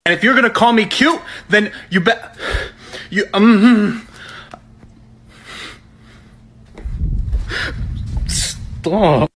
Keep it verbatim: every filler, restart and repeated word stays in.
And if you're gonna call me cute, then you bet you um stop.